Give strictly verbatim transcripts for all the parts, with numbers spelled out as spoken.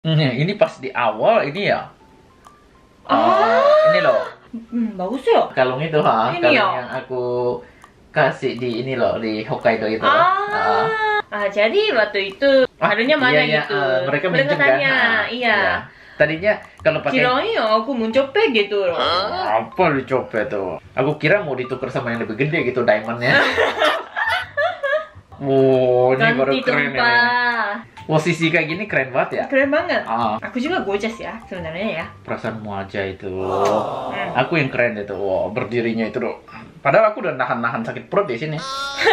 Hmm, ini pas di awal ini ya. Ah, ini loh. Hmm, bagus ya. Kalung itu ha, Ini kalung ya? yang aku kasih di ini loh, di Hokkaido itu. Ah, ah, jadi waktu itu harunya mana iya, gitu? iya, uh, mereka minjem kan? tanya, Ah, iya. Tadinya kalau pakai Kirain ya aku mau copet gitu loh. apa dicopet tuh? Aku kira mau ditukar sama yang lebih gede gitu diamondnya. Wow, ini baru Ganti keren ya. tumpah. Posisi kayak gini keren banget ya. Keren banget. Ah, Aku juga gorgeous ya sebenarnya ya. perasaanmu aja itu. Hmm. Aku yang keren itu. Wow, berdirinya itu loh. Padahal aku udah nahan-nahan sakit perut di sini.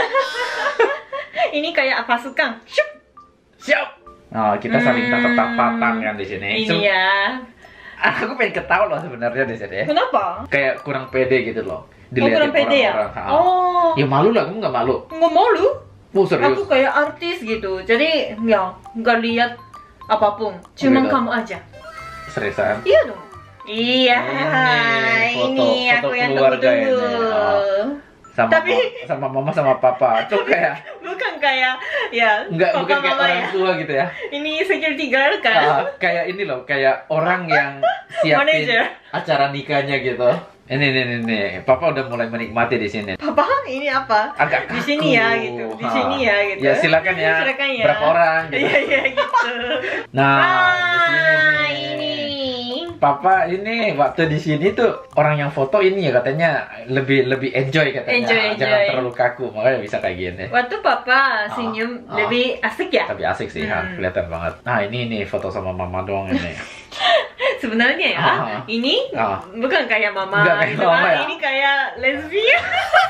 Ini kayak apa suka? Syuk. Siap. Nah, kita saling Hmm. tatap-tatapan kan di sini. Ini Sem- ya. Aku pengen ketawa loh sebenarnya di sini. Kenapa? Kayak kurang pede gitu loh. Oh, kurang pede ya? orang-orang. Ah. Oh, Ya malu lah, kamu nggak malu? nggak malu. Oh, serius? Aku kayak artis gitu. Jadi ya nggak lihat apapun. Cuma gitu. kamu aja. Seriusan? Iya dong. Iya. Ini foto- Ini foto aku yang keluarga tunggu-tunggu. ini. Ah. Sama Tapi- ma- sama mama sama papa. Tuh kayak Bukan kayak ya nggak papa bukan kayak mama orang ya. tua gitu ya. Ini security guard kan. Ah, kayak ini loh, kayak orang yang siapin Manager. acara nikahnya gitu. Ini nih nih nih, papa udah mulai menikmati di sini. Papa ini apa? Agak Di sini ya kaku. gitu. Di Ha. sini ya gitu. Ya silakan ya. Silakan ya. Berapa orang gitu. Iya iya gitu. Nah, di Ah, sini nih. ini. Papa ini waktu di sini tuh orang yang foto ini ya katanya lebih lebih enjoy katanya. Enjoy, Jangan enjoy. terlalu kaku, makanya bisa kayak gini. Waktu papa senyum ah. lebih asik ya. Tapi asik sih, ha, Hmm. kelihatan banget. Nah, ini nih foto sama mama doang ini. Sebenarnya ya, Ah. ini Ah. bukan kayak mama, Nggak kayak gitu mama kan. ya? Ini kayak lesbian.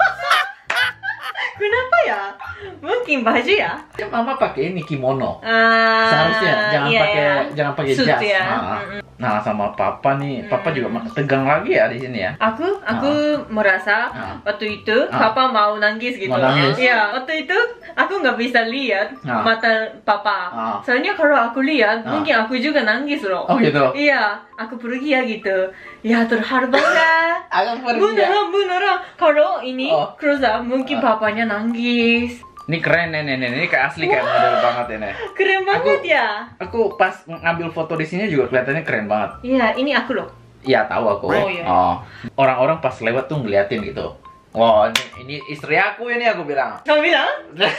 Kenapa ya? Mungkin baju ya. Ya, mama pakai ini kimono. Ah, Seharusnya jangan iya, pakai iya. jangan pakai Suit jas. ya. Nah, Mm-mm. nah, sama papa nih, papa Hmm. juga ma- tegang lagi ya di sini ya. Aku aku merasa Ah. waktu itu Ah. papa mau nangis gitu. Mau nangis? Iya, waktu itu aku nggak bisa lihat Ah. mata papa. Ah. Soalnya kalau aku lihat, Ah. mungkin aku juga nangis loh. Oh gitu. Iya, aku pergi ya gitu. Ya terharu banget. Agak pergi ya. Beneran, beneran. Kalau ini Oh. close up, mungkin Ah. papanya nangis. Ini keren nih, nih, nih. Ini kayak asli kayak model banget ini. Keren banget ya. Aku pas ngambil foto di sini juga kelihatannya keren banget. Iya, ini aku loh. Iya tahu aku. Oh, iya. Oh. Orang-orang pas lewat tuh ngeliatin gitu. Wah, ini, ini istri aku ini aku bilang. Kamu bilang?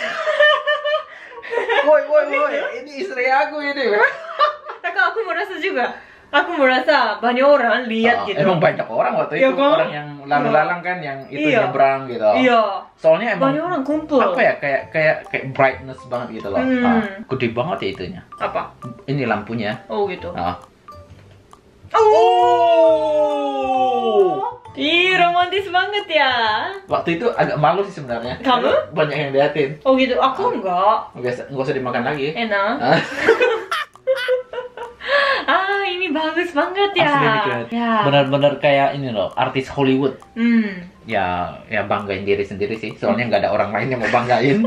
Woi, woi, woi, ini istri aku ini. Tapi aku merasa juga. Aku merasa banyak orang lihat Oh, gitu. Emang banyak orang waktu Iya, itu kan? orang yang lalu lalang kan yang itu Iya. nyebrang gitu. Iya. Soalnya emang Banyak orang kumpul. apa ya kayak kayak kayak brightness banget gitu loh. Hmm. Ah, gede banget ya itunya. Apa? Ini lampunya. Oh gitu. Ah. Oh. Ih, romantis banget ya. Waktu itu agak malu sih sebenarnya. Kamu? Banyak yang liatin. Oh gitu. Aku enggak. Nggak usah, nggak usah dimakan lagi. Enak. Ah. Ah, ini bagus banget ya. Asli ini keren. Ya. Benar-benar kayak ini loh, artis Hollywood. Hmm. Ya, ya banggain diri sendiri sih. Soalnya nggak ada orang lain yang mau banggain.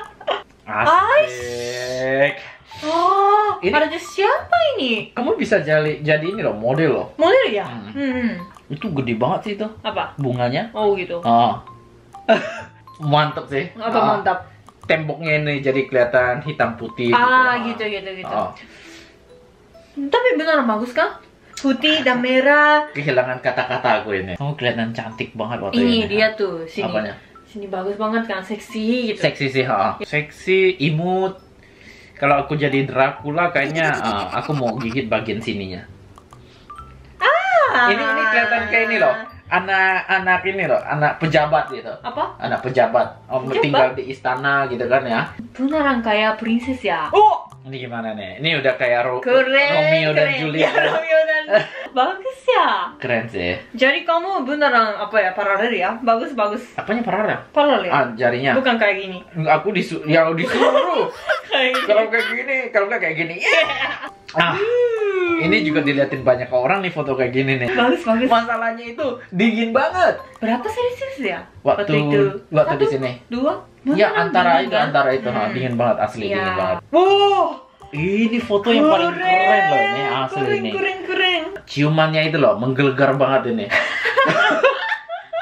Asik. Oh, Ini- ada siapa ini? Kamu bisa jadi jadi ini loh, model loh. Model ya? Hmm. Hmm. Itu gede banget sih itu Apa? bunganya. Oh gitu. Oh. Mantep sih. Apa Ah. mantap? Temboknya ini jadi kelihatan hitam putih. Ah, gitu, gitu gitu gitu. Oh. Tapi benar bagus kan? Putih dan merah. Kehilangan kata-kata aku ini. Kamu kelihatan cantik banget waktu Ini ini. dia tuh sini. Apanya? Sini bagus banget kan, seksi gitu. Seksi sih, ha. Seksi, imut. Kalau aku jadi Dracula kayaknya ah, aku mau gigit bagian sininya. Ah. Ini ini kelihatan kayak ini loh. Anak-anak ini loh, anak pejabat gitu. Apa? Anak pejabat. Oh, Pejabat? tinggal di istana gitu kan ya. Beneran kayak princess ya? Oh, ini gimana nih? Ini udah kayak Ro- Keren. Romeo dan keren. Juliet. Ya, Romeo dan bagus ya. Keren sih. Jadi kamu beneran apa ya, paralel ya? Bagus bagus. Apanya parah? Paralel. Ah, jarinya. Bukan kayak gini. Aku disu ya disuruh. Kayak gini. Kalau kayak gini, kalau nggak kayak gini. Ah, ini juga diliatin banyak orang nih foto kayak gini nih. Bagus bagus. Masalahnya itu dingin banget. Berapa Celsius ya? Waktu itu. waktu di Satu, sini. Dua? Ya Beneran antara dingin itu kan? antara itu ha, Hmm. dingin banget asli Iya. dingin banget. Wow. Ini foto yang paling keren loh ini asli keren, ini. Keren keren. Ciumannya itu loh menggelegar banget ini.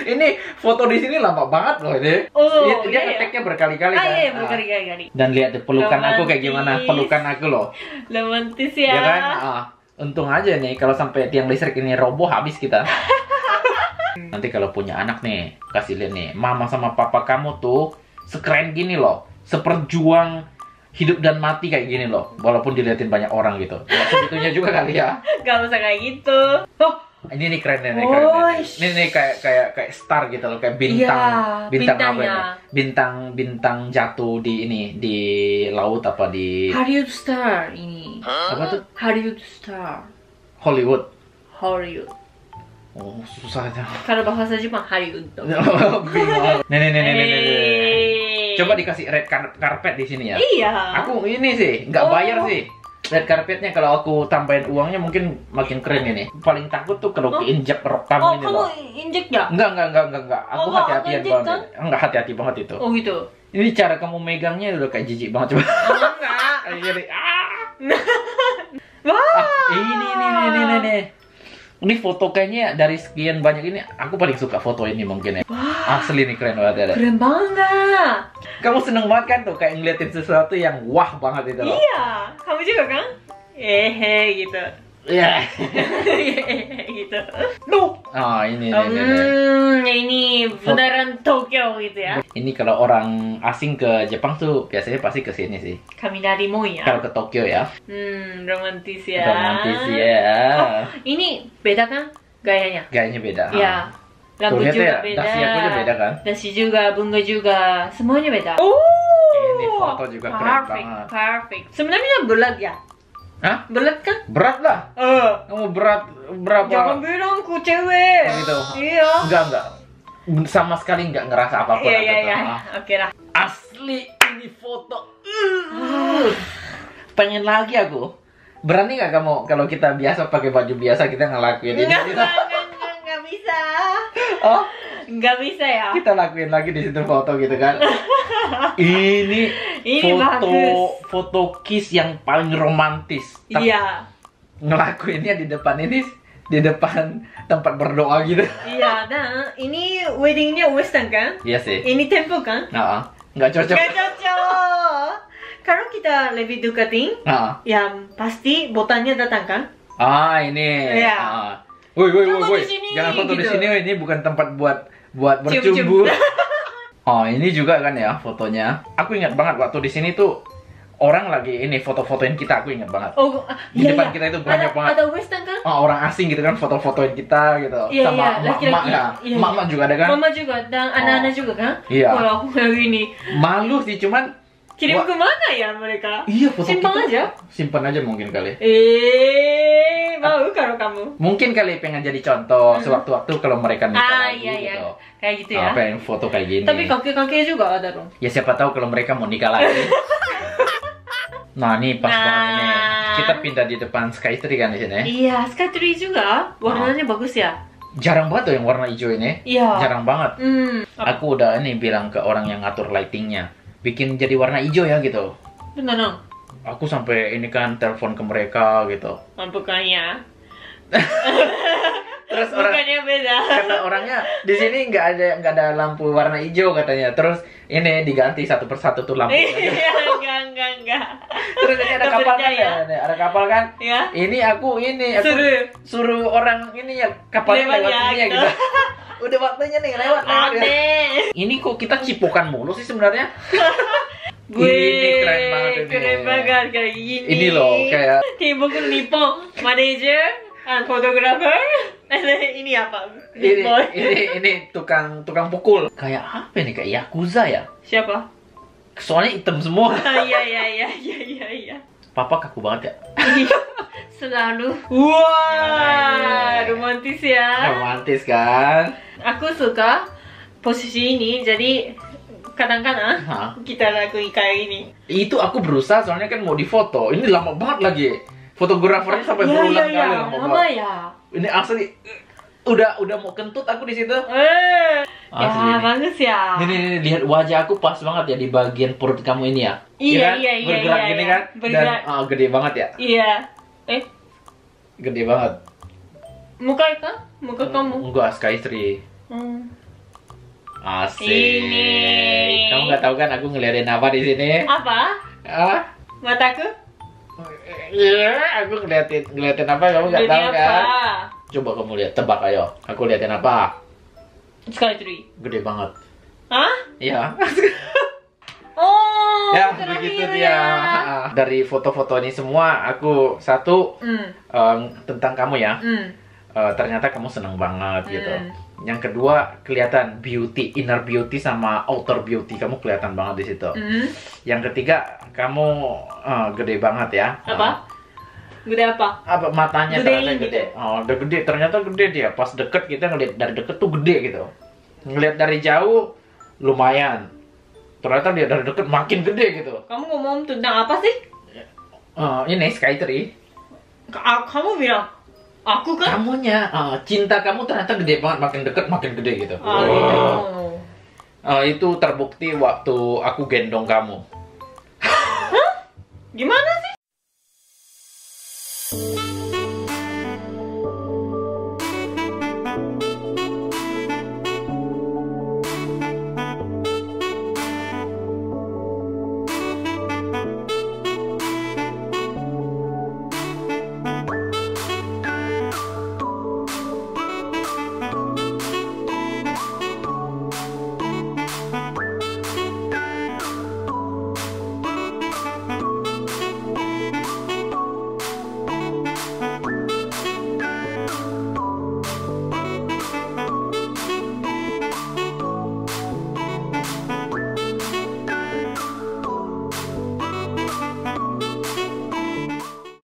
Ini foto di sini lama banget loh ini. Oh, Dia, dia iya, iya. ngeteknya berkali-kali Ah kan. iya, Ah. berkali-kali. Dan lihat deh, pelukan aku kayak gimana, Romantis. pelukan aku loh. Romantis ya. Ya kan? Ah. Untung aja nih kalau sampai tiang listrik ini roboh habis kita. Nanti kalau punya anak nih, kasih lihat nih, mama sama papa kamu tuh sekeren gini loh, seperjuang hidup dan mati kayak gini loh, walaupun diliatin banyak orang gitu. Ya, sebetulnya juga kali ya. Gak usah kayak gitu. Oh, Ini nih keren nih, nih, keren nih. Woish. Ini nih kayak kayak kayak star gitu loh, kayak bintang, Iya, bintang apa bintangnya. ini? Bintang bintang jatuh di ini di laut apa di Hollywood star ini. apa tuh? Hollywood star. Hollywood. Hollywood. Oh susah aja. Kalau bahasa Jepang Hollywood. Bingung. Nih nih nih nih nih, nih. Eh. Coba dikasih red car- carpet di sini ya. Iya. Aku ini sih nggak Oh. bayar sih. Red carpetnya kalau aku tambahin uangnya mungkin makin keren ini. Paling takut tuh kalau Oh. keinjak rok kamu Oh, ini kamu loh. injek ya? Enggak, enggak, enggak, enggak, enggak. Aku Oh, hati-hatian injek banget. kan? Enggak hati-hati banget itu. Oh gitu. Ini cara kamu megangnya udah kayak jijik banget coba. Oh, enggak. Kayak gini. Ah, Wah. ah, ini, ini, ini, ini, ini, ini. Ini foto kayaknya dari sekian banyak ini aku paling suka foto ini mungkin ya. Asli nih keren banget ya. Keren banget. Kamu seneng banget kan tuh kayak ngeliatin sesuatu yang wah banget itu loh. Iya. Kamu juga kan? Eh, gitu. Iya. gitu. Duh. Oh, ini, ini, ini, ini. Hmm, ini beneran Tokyo gitu ya. Ini kalau orang asing ke Jepang tuh biasanya pasti ke sini sih. Kaminari Moon ya. Kalau ke Tokyo ya. Hmm, romantis ya. Romantis ya. Oh, ini beda kan gayanya? Gayanya beda. Ya. Lagu Tuh, lihat juga ya, beda. dasi aku juga beda kan? Dasi juga, bunga juga, semuanya beda. Oh, Ini foto juga keren perfect, banget. perfect. Sebenarnya berat ya? Hah? Berat kan? Berat lah. Eh, Kamu berat berapa? jangan bilang ku cewek. Oh, gitu. Iya. Enggak, enggak. Sama sekali enggak ngerasa apa-apa. Iya, lah, iya, gitu. iya. Ah. Oke lah. Asli ini foto. Uh. Pengen lagi aku. Berani nggak kamu kalau kita biasa pakai baju biasa kita ngelakuin ini? Enggak, Kita, enggak, enggak, enggak bisa. oh, Enggak bisa ya. kita lakuin lagi di situ foto gitu kan? Ini, Ini foto bagus. foto kiss yang paling romantis. Tapi Iya. ngelakuinnya di depan ini, di depan tempat berdoa gitu. Iya, dan ini weddingnya western kan? Iya sih. Ini tempo kan? Nah, nggak cocok. Nggak cocok. Kalau kita lebih deketin, Nah. ya pasti botannya datang kan? Ah, ini. Iya. Ah. Woi, woi, woi, Jangan woi. di sini, Jangan foto di gitu. sini, ini bukan tempat buat buat Cium-cium. bercumbu. Oh, ini juga kan ya fotonya. Aku ingat banget waktu di sini tuh orang lagi ini foto-fotoin kita, aku ingat banget. Oh, Di depan kita itu banyak ada, banget. Ada western kan? Oh, orang asing gitu kan foto-fotoin kita gitu. Iya, Sama iya, emak-emak laki-laki. ya. Iya, Emak-emak juga ada kan? Mama juga dan anak-anak juga kan? Iya. Kalau aku kayak gini, Malu sih cuman kirim Wah. ke mana ya mereka? iya foto Simpan kita. aja. Simpan aja mungkin kali. Eh, mau kalau kamu? Mungkin kali pengen jadi contoh sewaktu-waktu kalau mereka nikah Ah, lagi iya, iya. gitu. Kayak gitu ya. Apa yang foto kayak gini. Tapi kakek-kakek juga ada dong. Ya siapa tahu kalau mereka mau nikah lagi. Nah, nih pas Nah. banget ini. Kita pindah di depan Skytree kan di sini. Iya, Skytree juga. Warnanya bagus ya. Jarang banget tuh yang warna hijau ini. Iya. Jarang banget. Hmm. Aku udah ini bilang ke orang yang ngatur lightingnya, bikin jadi warna hijau ya gitu. Benar dong. Aku sampai ini kan telepon ke mereka gitu. Bukannya. Terus orang Bukannya beda. kata orangnya di sini nggak ada nggak ada lampu warna hijau katanya. Terus ini diganti satu persatu tuh lampu. Iya, enggak, enggak, enggak. Terus ini ada Nggak kapal kan percaya. ya? Ada kapal kan? Ya. Ini aku ini aku Suruh. suruh orang ini ya kapalnya Lewat lewat, ya, sini ya gitu. gitu. Udah waktunya nih lewat lewat. ya. Aneh. Ini kok kita cipokan mulu sih sebenarnya? Gue Ini keren banget ini. Keren banget kayak gini. Ini loh kayak Tibuk Nippon manager and photographer. Ini apa? ini, Nippon. ini ini tukang tukang pukul. Kayak apa nih kayak yakuza ya? Siapa? Soalnya hitam semua. Ah, iya, iya, iya, iya, iya, iya. Papa kaku banget ya. Selalu. Wah, Ya, ini. romantis ya. Romantis kan? Aku suka posisi ini, jadi kadang-kadang Hah? kita lakuin kayak ini. Itu aku berusaha soalnya kan mau difoto. Ini lama banget lagi. Fotografernya sampai Iya, berulang iya, kali iya. lama Lama banget. ya. Ini asli udah udah mau kentut aku di situ. Eh, Asli ya nih. bagus ya. Nih, nih, nih, lihat wajah aku pas banget ya di bagian perut kamu ini ya. Iya, kan? iya, iya, Bergerak iya, gini iya. kan? Bergerak. Dan ah, gede banget ya. Iya. Eh, Gede banget. muka kan? Muka kamu. Enggak, Skytree. Hmm. Asik. Ini. Kamu nggak tahu kan aku ngeliatin apa di sini? Apa? Ah? Mataku? Iya, aku ngeliatin ngeliatin apa kamu nggak Jadi tahu apa? kan? Coba kamu lihat, tebak ayo. Aku liatin apa? Skytree. Gede banget. Hah? Iya. Oh, Ya, terakhir begitu ya. dia. Dari foto-foto ini semua, aku satu Hmm. em, tentang kamu ya. Hmm. Eh, ternyata kamu seneng banget gitu. Hmm. Yang kedua, kelihatan beauty, inner beauty sama outer beauty kamu kelihatan banget di situ. Hmm. Yang ketiga, kamu eh, gede banget ya. Apa? Gede apa? Apa matanya Gedein ternyata gede. gitu. Oh, udah gede, ternyata gede dia. Pas deket kita ngeliat dari deket tuh gede gitu. Ngeliat dari jauh lumayan. Ternyata dia dari deket makin gede gitu. Kamu ngomong tentang apa sih? Eh, ini Skytree. Ka- Kamu bilang aku kan? Kamunya, eh, cinta kamu ternyata gede banget, makin deket makin gede gitu. Ah, gitu. Eh, itu terbukti waktu aku gendong kamu. Gimana sih?